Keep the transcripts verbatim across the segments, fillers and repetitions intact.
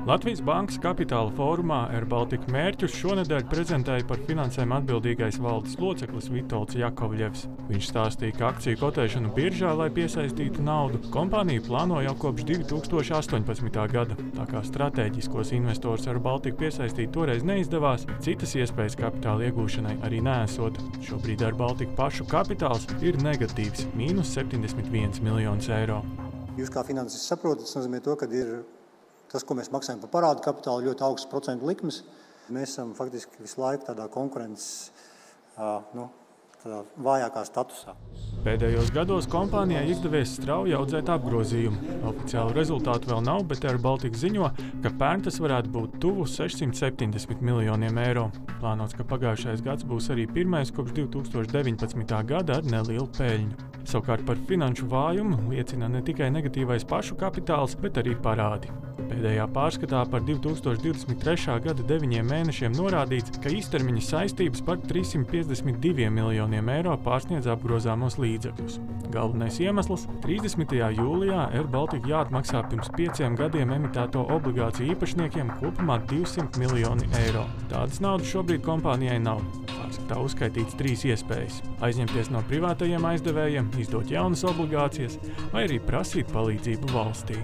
Latvijas Bankas kapitāla fórumā AirBaltika mērķus šonedēļ prezentēja par finansējumu atbildīgais valdes loceklis Vitolds Jakovļevs. Viņš stāstīja, ka akciju kotēšanu biržā, lai piesaistītu naudu, kompānija plāno jau kopš divi tūkstoši astoņpadsmitā gada. Tā kā stratēģiskos investors AirBaltika piesaistīt toreiz neizdevās, citas iespējas kapitāla iegūšanai arī neesot. Šobrīd AirBaltika pašu kapitāls ir negatīvs – mīnus septiņdesmit viens miljonus eiro. Jūs kā finanses saprotat, tas nozīmē to, ka ir tas, ko mēs maksājam par parādu kapitālu, ļoti augsts procentu likmes. Mēs esam faktiski visu laiku tādā konkurences nu, tādā vājākā statusā. Pēdējos gados kompānijai izdevies strauji audzēt apgrozījumu. Oficiālu rezultātu vēl nav, bet AirBaltika ziņo, ka pērn tas varētu būt tuvu sešsimt septiņdesmit miljoniem eiro. Plānots, ka pagājušais gads būs arī pirmais kopš divi tūkstoši deviņpadsmitā gada ar nelielu peļņu. Savukārt par finanšu vājumu liecina ne tikai negatīvais pašu kapitāls, bet arī parādi. Pēdējā pārskatā par divi tūkstoši divdesmit trešā gada deviņiem mēnešiem norādīts, ka īstermiņa saistības par trīssimt piecdesmit diviem miljoniem eiro pārsniedz apgrozāmos līdzekļus. Galvenais iemesls – trīsdesmitajā jūlijā AirBaltika jāatmaksā pirms pieciem gadiem emitēto obligāciju īpašniekiem kopumā divsimt miljoni eiro. Tādas naudas šobrīd kompānijai nav. Pārskatā uzskaitīts trīs iespējas – aizņemties no privātajiem aizdevējiem, izdot jaunas obligācijas vai arī prasīt palīdzību valstī.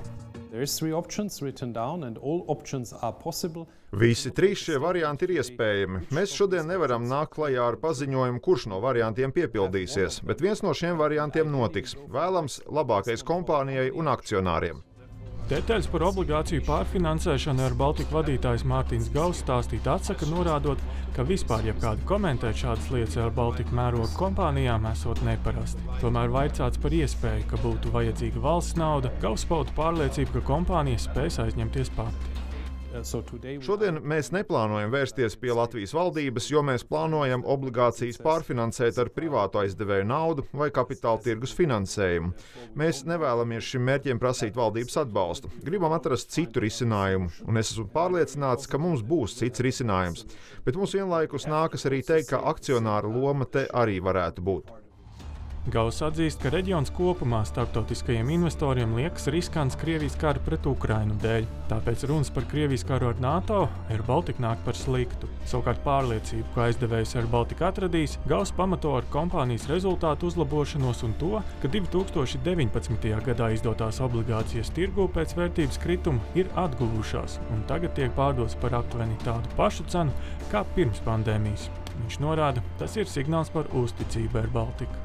Visi trīs šie varianti ir iespējami. Mēs šodien nevaram nākt klajā ar paziņojumu, kurš no variantiem piepildīsies, bet viens no šiem variantiem notiks. Vēlams labākais kompānijai un akcionāriem. Detaļas par obligāciju pārfinansēšanu AirBaltika vadītājs Mārtiņš Gauss stāstīt atsaka, norādot, ka vispār jebkādi komentēt šādas lietas AirBaltika mēroga kompānijām esot neparasti. Tomēr vaicāts par iespēju, ka būtu vajadzīga valsts nauda, Gauss pauda pārliecību, ka kompānija spēs aizņemties pati. Šodien mēs neplānojam vērsties pie Latvijas valdības, jo mēs plānojam obligācijas pārfinansēt ar privātu aizdevēju naudu vai kapitāla tirgus finansējumu. Mēs nevēlamies šim mērķiem prasīt valdības atbalstu. Gribam atrast citu risinājumu, un es esmu pārliecināts, ka mums būs cits risinājums. Bet mums vienlaikus nākas arī teikt, ka akcionāra loma te arī varētu būt. Gauss atzīst, ka reģions kopumā starptautiskajiem investoriem liekas riskants Krievijas kara pret Ukrainu dēļ. Tāpēc runas par Krievijas karu ar NATO AirBaltika nāk par sliktu. Savukārt pārliecību, ko aizdevējs AirBaltika atradīs, Gauss pamato ar kompānijas rezultātu uzlabošanos un to, ka divi tūkstoši deviņpadsmitajā gadā izdotās obligācijas tirgū pēc vērtības krituma ir atguvušās un tagad tiek pārdotas par aptuveni tādu pašu cenu kā pirms pandēmijas. Viņš norāda, tas ir signāls par uzticību AirBaltika.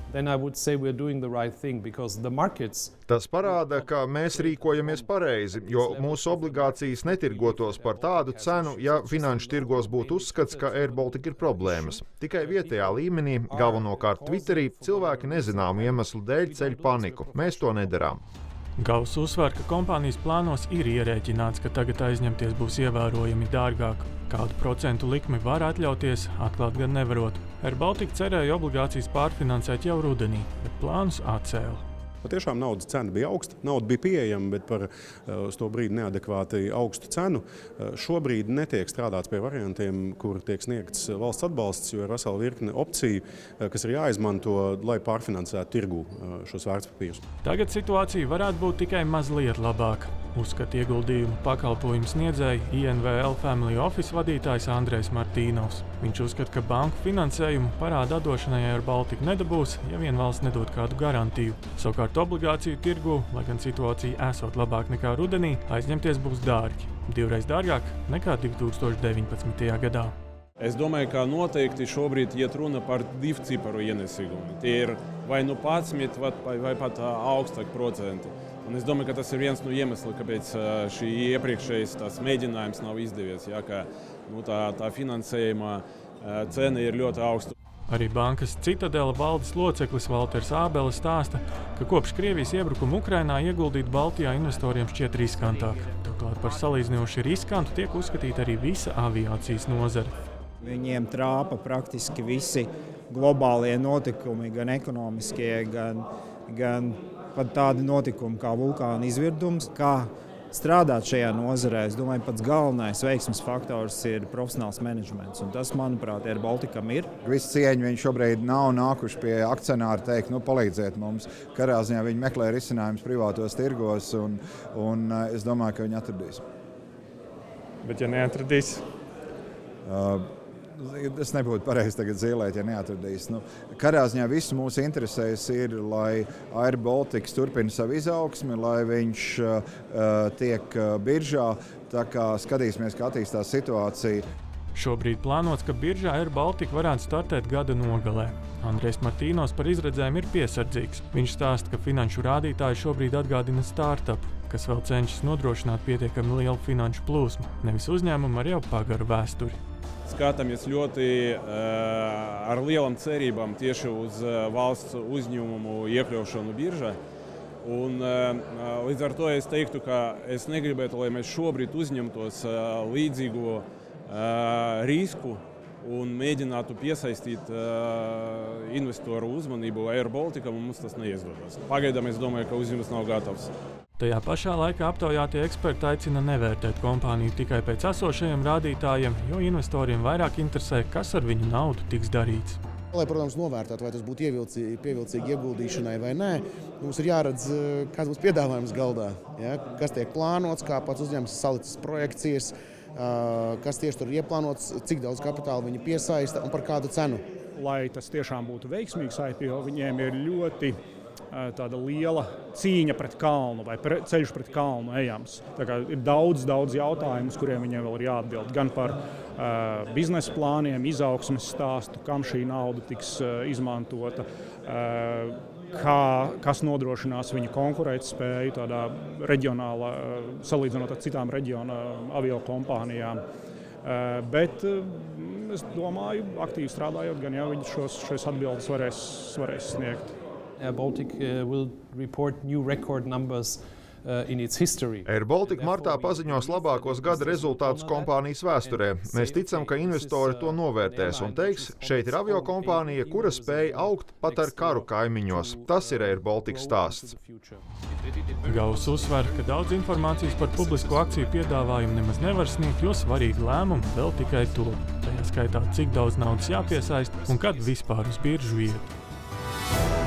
Tas parāda, ka mēs rīkojamies pareizi, jo mūsu obligācijas netirgotos par tādu cenu, ja finanšu tirgos būtu uzskats, ka AirBaltika ir problēmas. Tikai vietējā līmenī, galvenokārt Twitterī, cilvēki nezināmu iemeslu dēļ ceļ paniku. Mēs to nedarām. Gauss uzsver, ka kompānijas plānos ir ierēķināts, ka tagad aizņemties būs ievērojami dārgāk. Kādu procentu likmi var atļauties, atklāt gan nevarot. AirBaltika cerēja obligācijas pārfinansēt jau rudenī, bet plānus atcēla. Patiešām naudas cena bija augsta, nauda bija pieejama, bet par uz to brīdi neadekvāti augstu cenu. Šobrīd netiek strādāts pie variantiem, kur tiek sniegts valsts atbalsts, jo ir vesela virkne opciju, kas ir jāizmanto, lai pārfinansētu tirgu šos vērtspapīrus. Tagad situācija varētu būt tikai mazliet labāka. Uzskata ieguldījumu pakalpojumu sniedzēja I N V L Family Office vadītājs Andrejs Martīnovs. Viņš uzskata, ka banku finansējumu parāda atdošanai AirBaltika nedabūs, ja vien valsts nedod kādu garantiju. Savukārt obligāciju tirgu, lai gan situācija esot labāk nekā rudenī, aizņemties būs dārgi. Divreiz dārgāk nekā divi tūkstoši deviņpadsmitajā gadā. Es domāju, ka noteikti šobrīd iet runa par divu ciparu ienesīgumu. Tie ir vai nu padsmit, vai, vai pat augstāk procenti. Un es domāju, ka tas ir viens no iemesliem, kāpēc šī iepriekšējais tās mēģinājums nav izdevies, ja, ka nu, tā, tā finansējuma cena ir ļoti augsta. Arī bankas Citadela valdes loceklis Valters Ābeles stāsta, ka kopš Krievijas iebrukuma Ukrainā ieguldīt Baltijā investoriem šķiet riskantāk. Turklāt par salīdzinoši riskantu tiek uzskatīta arī visa aviācijas nozare. Viņiem trāpa praktiski visi globālie notikumi, gan ekonomiskie, gan, gan pat tādi notikumi kā vulkāna izvirdums, kā strādāt šajā nozarē. Es domāju, pats galvenais veiksmes faktors ir profesionāls menedžments, un tas, manuprāt, AirBaltikam ir. Visu cieņu viņi šobrīd nav nākuši pie akcionāra teikt, nu palīdziet mums. Katrā ziņā viņi meklē risinājumus privātos tirgos, un, un es domāju, ka viņi atradīs. Bet ja neatradīs? Uh, Es nebūtu pareizi tagad zīlēt, ja neatradīs. Nu, katrā ziņā visu mūsu interesēs ir, lai Air Baltica turpina savu izaugsmi, lai viņš uh, tiek uh, biržā. Tā kā skatīsimies, kā attīstās situācija. Šobrīd plānots, ka biržā Air Baltica varētu startēt gada nogalē. Andrejs Martīnos par izredzēm ir piesardzīgs. Viņš stāsta, ka finanšu rādītāji šobrīd atgādina startupu, kas vēl cenšas nodrošināt pietiekami lielu finanšu plūsmu, nevis uzņēmumu ar jau pagaru vēsturi. Skatāmies ļoti uh, ar lielām cerībām tieši uz uh, valsts uzņēmumu iekļaušanu biržā. Un, uh, līdz ar to es teiktu, ka es negribētu, lai mēs šobrīd uzņemtos uh, līdzīgu uh, risku un mēģinātu piesaistīt uh, investoru uzmanību Air Baltica, un mums tas neizdodas. Pagaidām es domāju, ka uzņēmums nav gatavs. Tajā pašā laikā aptaujātie eksperti aicina nevērtēt kompāniju tikai pēc esošajiem rādītājiem, jo investoriem vairāk interesē, kas ar viņu naudu tiks darīts. Lai, protams, novērtētu, vai tas būtu ievilcīgi, pievilcīgi ieguldīšanai vai nē, mums ir jāredz, kāds būs piedāvājums galdā, ja? Kas tiek plānots, kā pats uzņēmums salicis projekcijas, kas tieši tur ir ieplānots, cik daudz kapitāla viņi piesaista un par kādu cenu. Lai tas tiešām būtu veiksmīgs I P O, viņiem ir ļoti tāda liela cīņa pret kalnu vai pre, ceļš pret kalnu ejams. Tā kā ir daudz, daudz jautājumu, uz kuriem viņiem vēl ir jāatbild. Gan par uh, biznesa plāniem, izaugsmes stāstu, kam šī nauda tiks uh, izmantota, uh, kā, kas nodrošinās viņu konkurētspēju tādā reģionālā, uh, salīdzinot ar citām reģiona avio kompānijām. Uh, bet uh, es domāju, aktīvi strādājot, gan jau viņi šos, šos atbildes varēs, varēs sniegt. Air Baltica uh, will report new record numbers uh, in its history. Air Baltica martā paziņos labākos gada rezultātus kompānijas vēsturē. Mēs ticam, ka investori to novērtēs un teiks, šeit ir aviokompānija, kura spēja augt pat ar karu kaimiņos. Tas ir Air Baltica stāsts. Gauss uzsver, ka daudz informācijas par publisko akciju piedāvājumu nemaz nevar sniegt, jo svarīgi lēmumi vēl tikai top. Tajā skaitā, cik daudz naudas jāpiesaist un kad vispār uz biržu iet.